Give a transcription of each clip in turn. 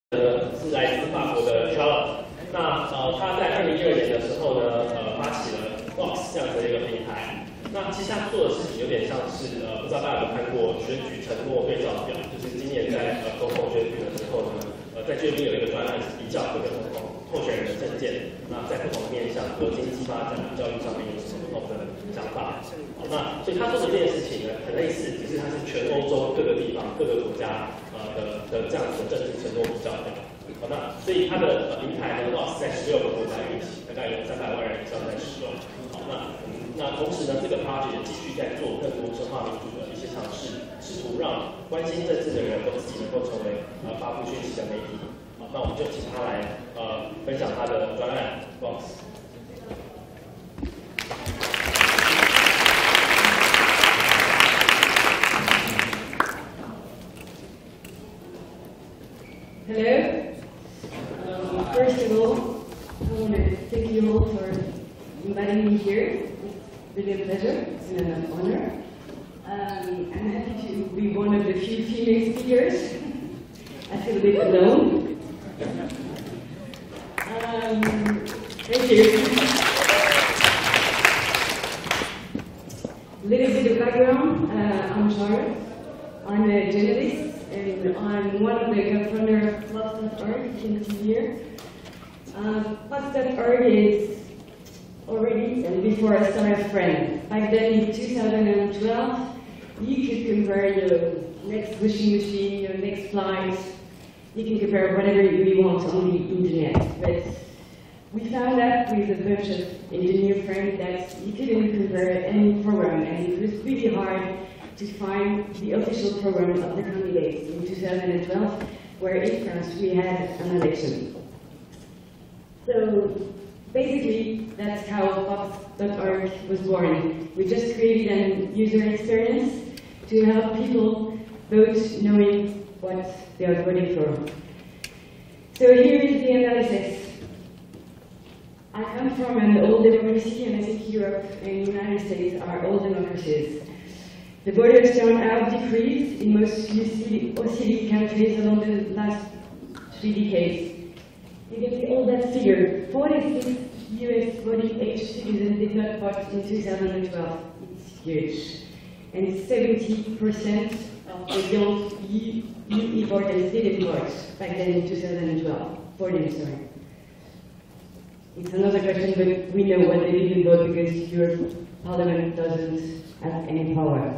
是来自法国的 Charlotte。那他在2012年的时候呢，发起了 Vox 这样的一个平台。那其实他做的事情有点像是不知道大家有没有看过选举承诺对照表，就是今年在总统选举的时候呢，在这边有一个专案是比较各个总统候选人的政见，那在不同的面向，比如经济发展、教育上面有什么不同的想法。那所以他做的这件事情呢，很类似，只是它是全欧洲各个地方、各个国家的这样子的政治承诺比较表。那所以它的平台呢 ，Vox 在16个国家运行，大概有300万人以上在使用。好，那同时呢，这个 project 也继续在做更多深化民主的一些尝试，试图让关心政治的人都自己能够成为发布讯息的媒体。好，那我们就请他来分享他的专案 Vox。 Hello. First of all, I want to thank you all for inviting me here. It's really a pleasure. It's an honor. I'm happy to be one of the few female speakers. I feel a bit alone. Thank you. A little bit of background. I'm Charlotte. I'm a journalist. And I'm one of the co-founders of Vox.org, you can see here. Vox.org is already, and before I started, a friend. Back then in 2012, you could compare your next washing machine, your next flight. You can compare whatever you want on the internet. But we found out with a bunch of engineer friends that you couldn't compare any program, and it was really hard to find the official program of the candidates in 2012, where in France we had an election. So basically, that's how Vox.org was born. We just created an user experience to help people vote knowing what they are voting for. So here is the analysis. I come from an old democracy, and I think Europe and the United States are old democracies. The borders have decreased in most OECD countries along the last 3 decades. You can see all that figure. 46 US voting age citizens did not vote in 2012. It's huge. And 70% of the young EU voters didn't vote back then in 2012. 14, sorry. It's another question, but we know what they didn't vote because your parliament doesn't have any power.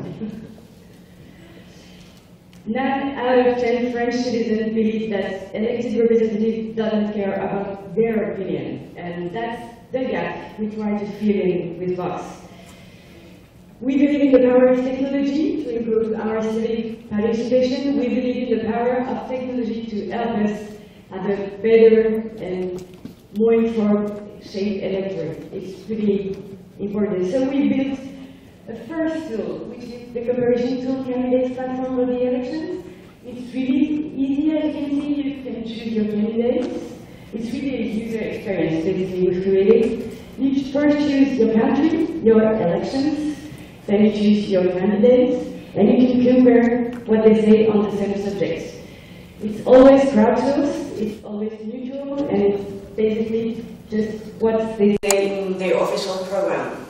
9 out of 10 French citizens believe that elected representatives don't care about their opinion, and that's the gap we try to fill in with Vox. We believe in the power of technology to improve our civic participation. We believe in the power of technology to help us have a better and more informed shaped electorate. It's really important. So we built a first tool, which is the comparison tool candidates platform for the elections. It's really easy, as you can see. You can choose your candidates. It's really a user experience, basically, we've created. You first choose your country, your elections, then you choose your candidates, and you can compare what they say on the same subjects. It's always crowdsourced, it's always neutral, and it's basically just what they say in their official program.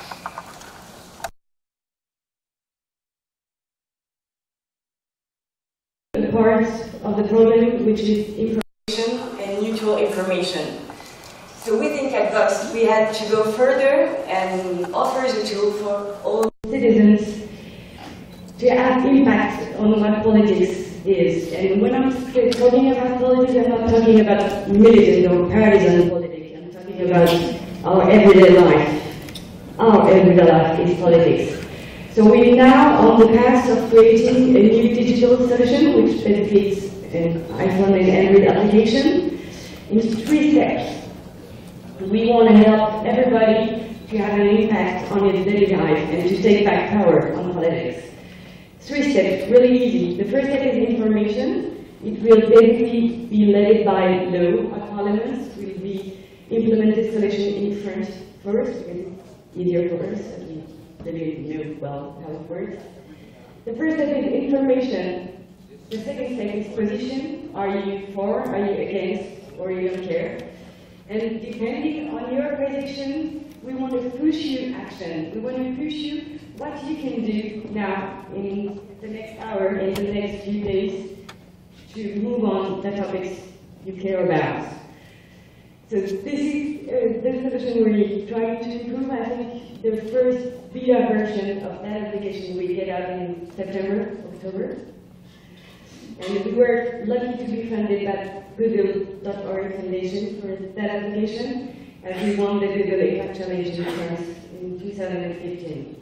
Part of the problem, which is information and neutral information. So we think at Vox we had to go further and offer a tool for all citizens to have impact on what politics is. And when I'm talking about politics, I'm not talking about militant or partisan politics. I'm talking about our everyday life. Our everyday life is politics. So we're now on the path of creating a new digital solution, which benefits an iPhone and Android application in 3 steps. We want to help everybody to have an impact on its daily life and to take back power on politics. 3 steps, really easy. The first step is information. It will basically be led by law at parliaments. It will be implemented solution in French first, because it's easier for us. Really know well how it works. The first step is information. The second step is position. Are you for, are you against, or you don't care? And depending on your position, we want to push you action. We want to push you what you can do now in the next hour, in the next few days, to move on the topics you care about. So this is the solution we're trying to improve. I think the first beta version of that application we get out in September, October. And we were lucky to be funded by Google.org Foundation for that application, and we won the Google Impact Challenge in France in 2015.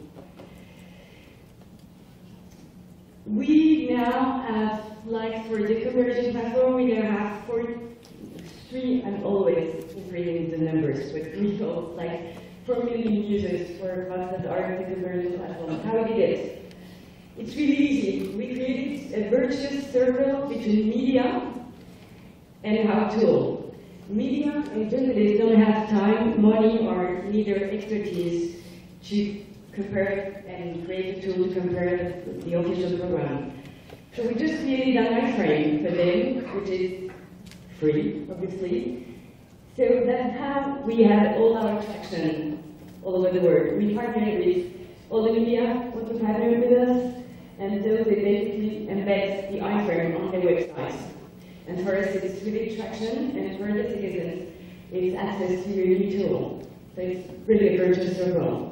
We now have, like for the conversion platform, we now have 3, I'm always increasing the numbers, but we hold like 4 million users for Vox.org, the conversion platform. How we did it? It's really easy. We created a virtuous circle between media and our tool. Media and journalists don't have time, money, or neither expertise to compare and create a tool to compare the official program. So we just created an iframe for them, which is free, obviously. So that's how we have all our traction all over the world. We partner with all the media want to partner with us, and so they basically embed the iframe on their websites. And for us, it's really traction, and for the citizens, it's access to a new tool. So it's really a virtuous circle.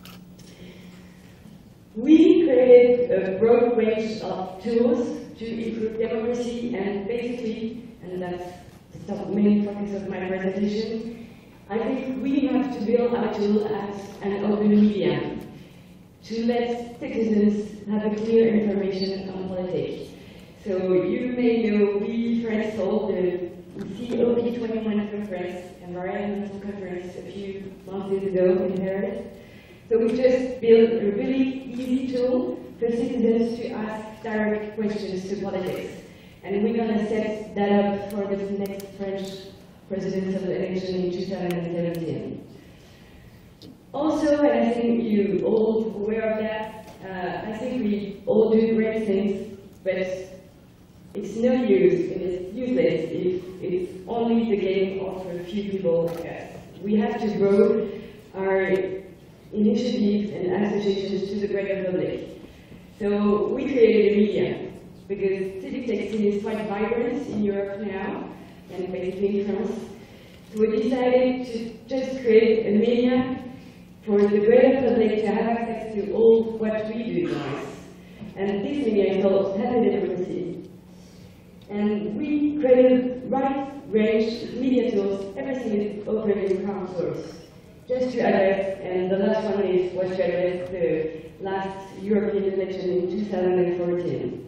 We created a broad range of tools to improve democracy, and basically, and that's the main focus of my presentation, I think we have to build our tool as an open media to let citizens have a clear information on politics. So you may know we first held the COP21 conference, environmental conference, a few months ago in Paris. So we just built a really easy tool for citizens to ask direct questions to politics. And we're going to set that up for the next French presidential election in 2017. Also, and I think you all aware of that, I think we all do great things, but it's no use, and it's useless if it's only the game of a few people like us. We have to grow our initiatives and associations to the greater public. So we created a media, because civic tech scene is quite vibrant in Europe now, and basically in France. So we decided to just create a media for the greater public to have access to all what we do, guys. And this media is called Happy Democracy. And we created a wide range of media tools. Everything is open in crowdsource. Just to address, and the last one was to address the last European election in 2014.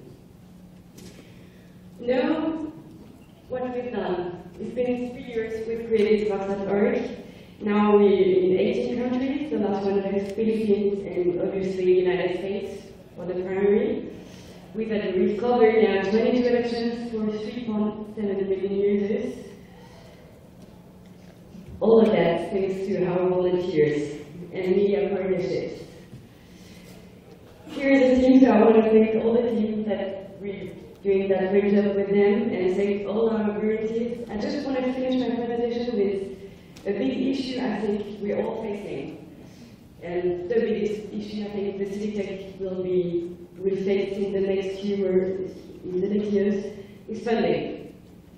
Now, what we've done, it's been 3 years we've created Vox.org. Now we're in 18 countries, the last one is Philippines and obviously United States for the primary. We've covered now 22 elections for 3.7 million users. All of that thanks to our volunteers and media partnerships. Here is the team, so I want to thank all the teams that we're doing that great job with them, and thank all our volunteers. I just want to finish my presentation with a big issue I think we're all facing. And the biggest issue I think the civic tech will face in the next few years is funding.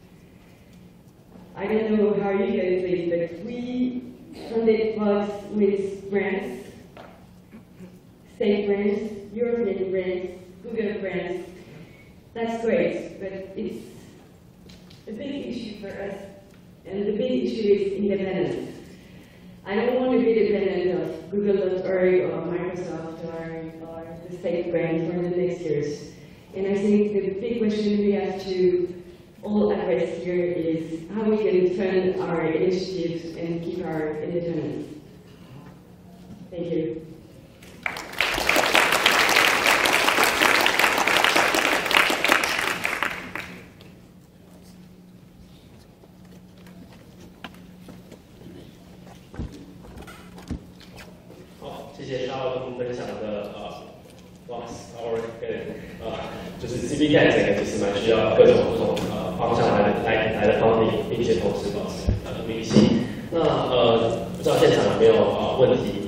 I don't know how you guys think, but we funded Vox with grants, state grants, European grants, Google grants. That's great, but it's a big issue for us. And the big issue is independence. I don't want to be dependent of Google.org or Microsoft or the state grant for the next years. And I think the big question we have to all address here is how we can fund our initiatives and keep our independence. Thank you. 好，谢谢Charles跟我们分享的Vox.org跟就是 CBCAT 整个其实蛮需要各种不同方向来的方面，并且同时保持独立性。那不知道现场有没有问题？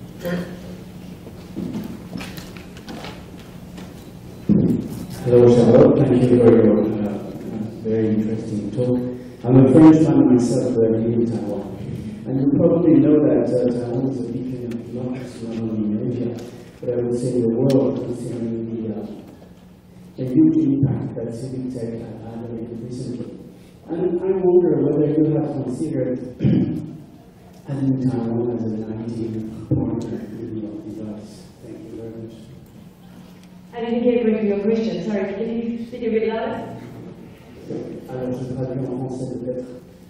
Hello, Charlotte. Thank you for your very interesting talk. I'm a Frenchman myself, living in Taiwan. And you probably know that Taiwan is a beacon of democracy not only in Asia, but I would say the world, considering the huge impact that civic tech had recently. And I wonder whether you have considered having Taiwan as an IT partner in your device. Thank you very much. I didn't get rid of your question. Sorry, can you speak a bit louder? Alors, je traduis en français peut-être.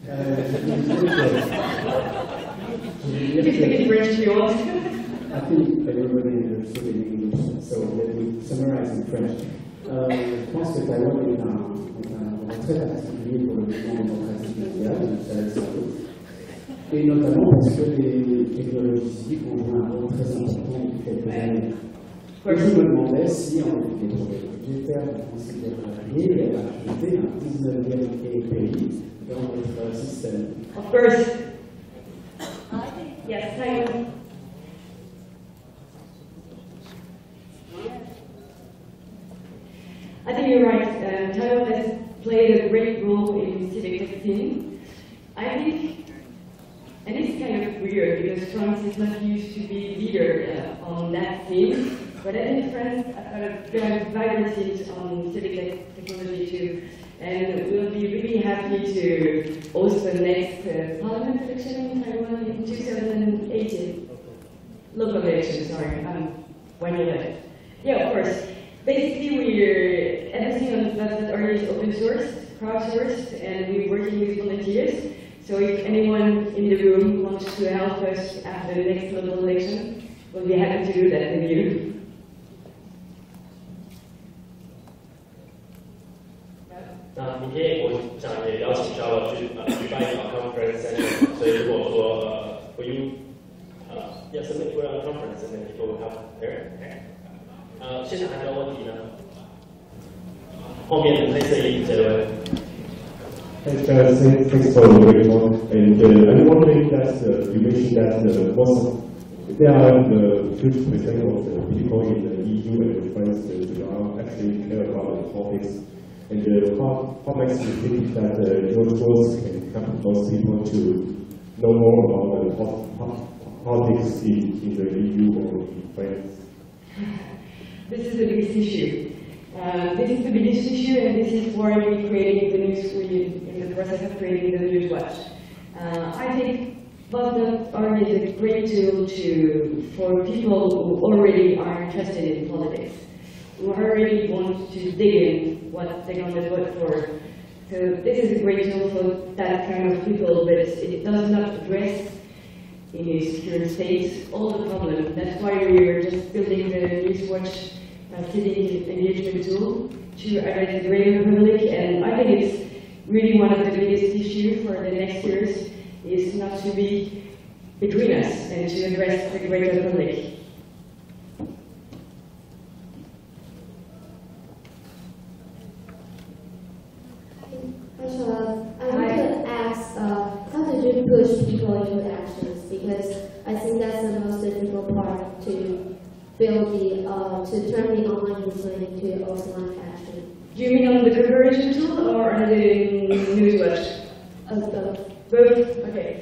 You can speak in French if you want. I think everybody understood in English, so let me summarize in French. Je pense que Taïwan est un très particulier pour le mouvement démocratique mondial, et notamment parce que les technologies civiques ont joué un rôle très important depuis quelques années. Je me demandais si, en fait, les projets budgétaires considéreriez ajouter un 19e pays dans votre système. Of course. Yes, Taiwan. I think you're right. Taiwan has played a great role in civic tech scene. I think, and it's kind of weird because France is not used to be leader on that scene. But I think France have got a vibrant scene on civic technology too. And we'll be really happy to host the next parliament election in Taiwan in 2018. Local election, sorry, when you left. Yeah, of course. Basically, everything on the platform is open source, crowdsourced, and we're working with volunteers. So if anyone in the room wants to help us after the next local election, we'll be happy to do that with you. 那明天我想也邀请 Charlotte 去举办一个 conference session， 所以如果说will you submit for a conference and then people will have there？ 现场还有问题呢？后面黑色衣服这位。 Thanks for the great talk. And I'm wondering that you mentioned that there are the huge percent of the people in the EU and France who are actually care about the topics. And how makes you think that your course can help those people to know more about the politics in the EU or in France? This is the biggest issue. This is the biggest issue, and this is why we're creating the News, in the process of creating the Newswatch. I think Buzznet is a great tool for people who already are interested in politics, who already want to dig in what they're going to vote for. So this is a great tool for that kind of people, but it does not address in its current state all the problems. That's why we were just building the Newswatch civic engagement tool to address the greater public, and I think it's really one of the biggest issues for the next years is not to be between us and to address the greater public. I want to ask, how did you push people into actions? Because I think that's the most difficult part to build to turn the online movement into offline action. Do you mean on the conversion tool or on the Newswatch? Both. Both? Okay.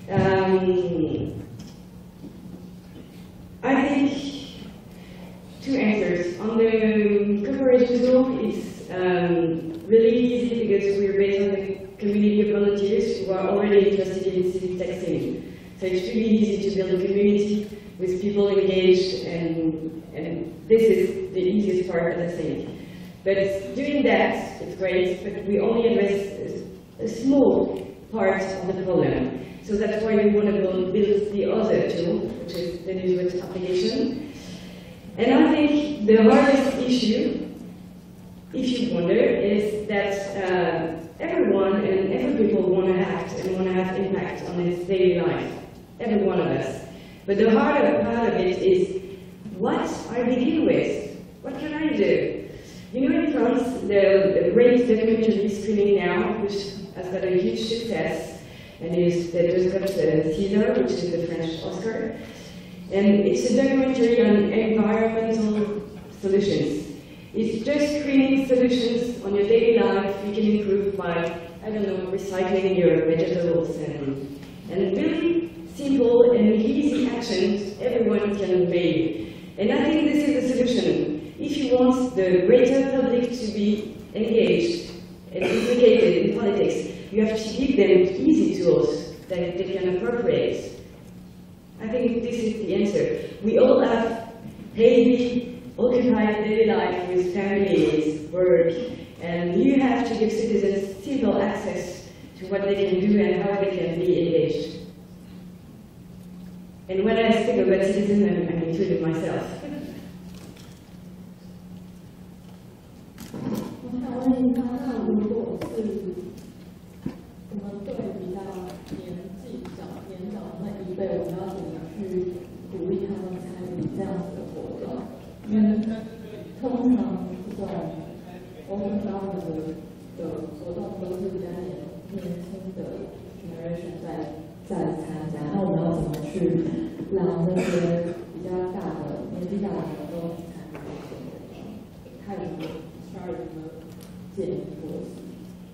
I think two answers. On the conversion tool, it's really easy because we're based on the community of volunteers who are already interested in civic tech scene. So it's really easy to build a community with people engaged, and this is the easiest part, I think. But doing that, it's great, but we only address a small part of the problem. So that's why we want to build the other tool, which is the Newswatch application. And I think the hardest issue, if you wonder, is that everyone and every people want to act and want to have impact on his daily life, every one of us. But the harder part of it is, what I begin with? What can I do? You know, if France, the great documentary screening now, which has got a huge success, and they just got the César, which is the French Oscar. And it's a documentary on environmental solutions. It's just screening solutions on your daily life you can improve by, I don't know, recycling your vegetables and really simple and easy actions everyone can make. And I think this is the solution. If you want the greater public to be engaged and implicated in politics, you have to give them easy tools that they can appropriate. I think this is the answer. We all have heavy, occupied daily life with families, work, and you have to give citizens simple access to what they can do and how they can be engaged. And when I speak about citizens, I'm including myself. 我想问一下，那如果是我们对比较年长的那一辈，我们要怎么去鼓励他们参与这样子的活动？因为通常这种open government的活动都是比较年轻的 generation 在参加，那我们要怎么去让那些比较大的年纪大的人都参与这些活动？还有什么建议或者是？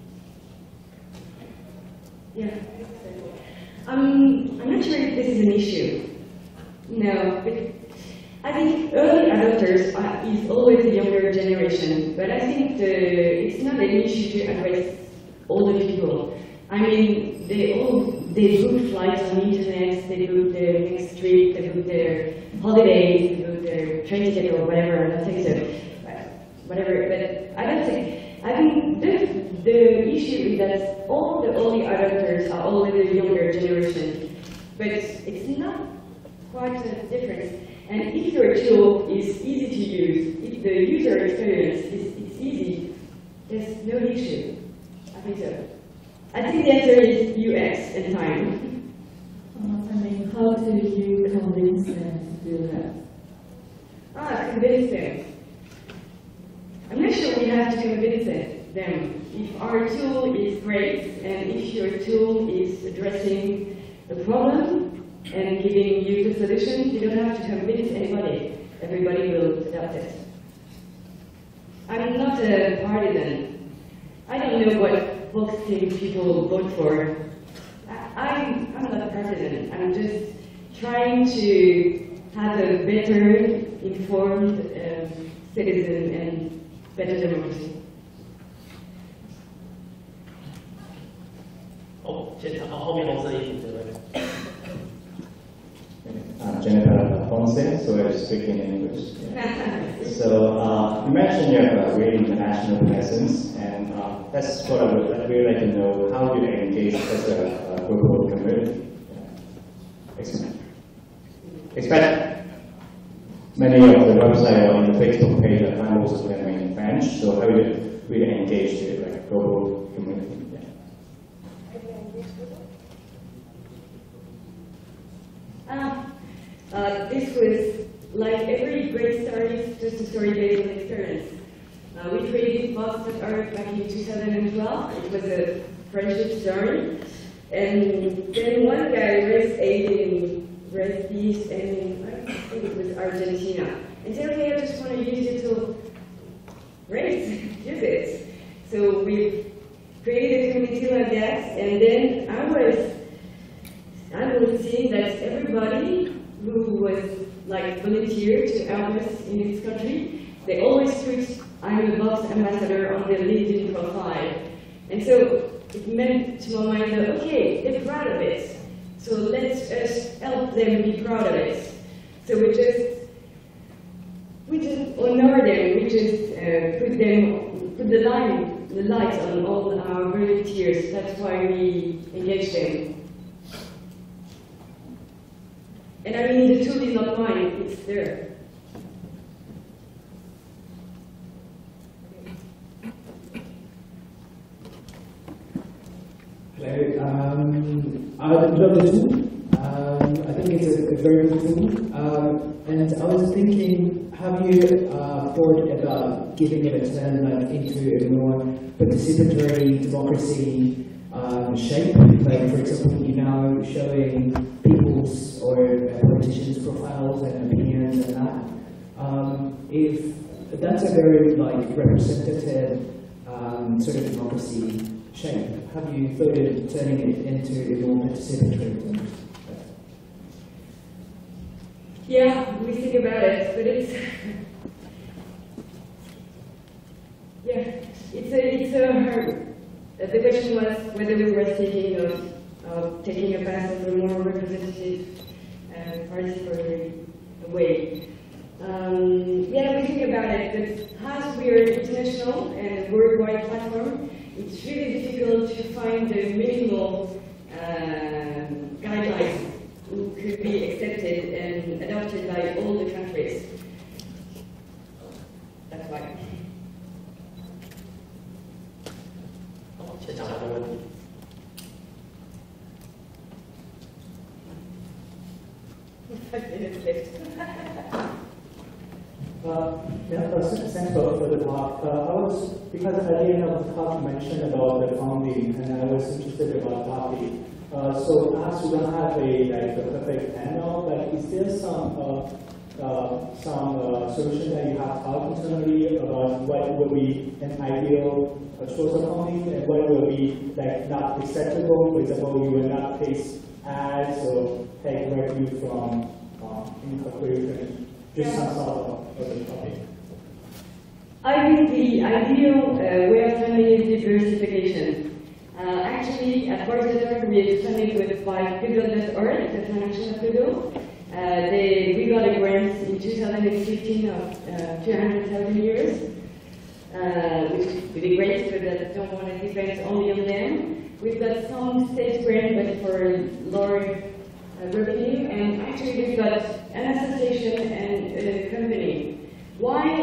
Yeah. I'm not sure if this is an issue. No, but I think early adopters is always the younger generation, but I think it's not an issue to address older people. I mean, they book flights on the internet, they book their next trip, they book their holidays, they book their train ticket or whatever. I don't think so. Whatever, but I think the issue is that all the early adopters are already the younger generation, but it's not quite a difference. And if your tool is easy to use, if the user experience is easy, there's no issue. I think so. I think the answer is UX and time. I mean, how do you convince them to do that? Convince them. I'm not sure we have to convince them. If our tool is great, and if your tool is addressing the problem and giving you the solution, you don't have to convince anybody. Everybody will adopt it. I'm not a partisan. I don't know what boxing people vote for. I'm not a partisan. I'm just trying to have a better informed citizen and better democracy. 后面红色衣服这位。 I'm Jennifer Ponce, so I speak in English. So you mentioned you have a really international presence, and that's what I would really like to know. How do you engage as a global community? Expect many of the websites on the Facebook page are most of them in French. So how do you really engage the global community? This was like every great story, just a story based on experience. We created Box.org back in 2012. It was a friendship story. And then one guy raised aid in peace and I think it was Argentina. And said, okay, I just want to use it to use it. So we created a community like that, and then I was seeing that everybody who was like volunteer to help us in this country, they always put I'm a Box ambassador on their LinkedIn profile. And so it meant to my mind that, okay, they're proud of it. So let's help them be proud of it. So we just honor them, we just put the light on all our volunteers. That's why we engage them. And I mean, the tool is not mine, it's there. Hello, I love the tool. I think it's a very good tool. And I was thinking, have you thought about giving it a turn like into a more participatory democracy shape? Like, for example, you now showing people's or politicians' profiles and opinions and that. If that's a very like representative sort of democracy shape, have you thought of turning it into a more participatory? Yeah, we think about it, but it's it's a hard. The question was whether we were thinking of taking a path of a more representative participatory way. Yeah, we think about it, but as we are international and a worldwide platform, it's really difficult to find the minimal guidelines who could be accepted and adopted by all the countries. That's why. 现场还有问题。 5 minutes left. Thanks for the talk. Because at the end of the talk you mentioned about the funding, and I was interested about the topic. So as we don't have a perfect panel, like is there some solution that you have thought internally about what would be an ideal source of funding and what will be like not acceptable? For example, we will not place ads or take revenue from incorporation. Just some thought of the topic. I think the ideal way of funding is diversification. Actually, at Barcelona, we expanded by Google.org, the foundation of Google. We got a grant in 2015 of 200,000 euros, which would be great, but I don't want to depend only on them. We've got some state grant, but for lower revenue, and actually we've got an association and a company. Why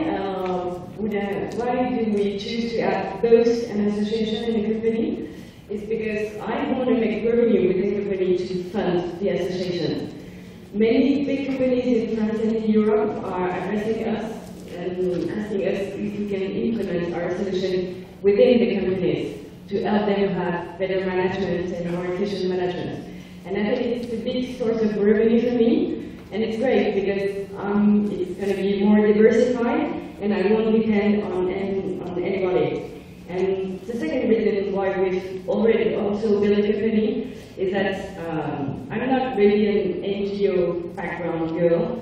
do we choose to have both an association and a company? It's because I want to make revenue with the company to fund the association. Many big companies in France and in Europe are addressing us and asking us if we can implement our solution within the companies to help them have better management and more efficient management. And I think it's a big source of revenue for me, and it's great because it's going to be more diversified, and I won't depend on anybody. And the second reason why we've already also built a company is that I'm not really an NGO background girl,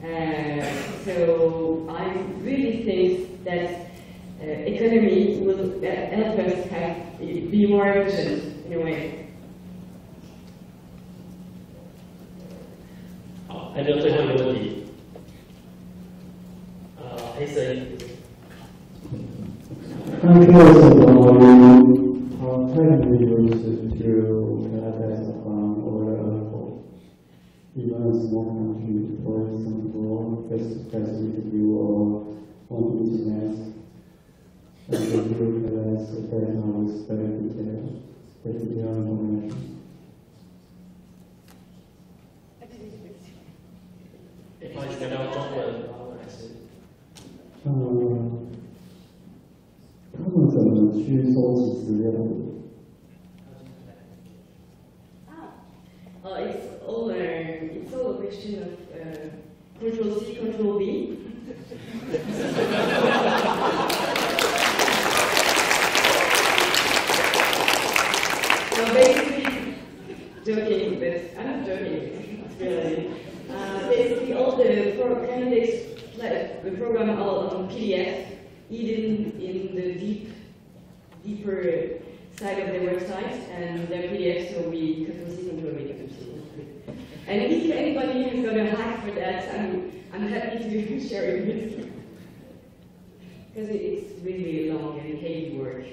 so I really think that economy will help us be more efficient in a way. 好，还有最后一个问题，黑色衣服。 I'm curious about how technically to characterize or even a small country, for example, face-to-face interview or on internet, and they characterize the data with very detailed information. 不好意思，要聊中文还是？ 他们怎么去收集资料的？ It's all a question of Control C, Control V. So basically, joking, but I'm not joking, it's really. Basically, all the candidates the program all on PDF, hidden in the deeper side of the website, and they're PDF, so we Control C, Control V. And if anybody has got a hack for that, I'm happy to share it with you. Because it's really long and heavy work.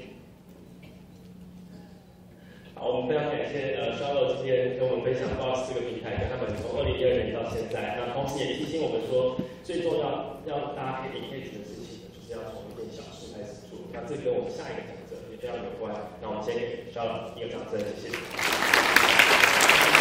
好，我们非常感谢Charlotte 今天跟我们分享Box这个平台，跟他们从2012年到现在，那同时也提醒我们说，最重要要大家可以 engage 的事情，就是要从一件小事开始做。那这跟我们下一个讲者也非常有关。那我们先给Charlotte一个掌声，谢谢。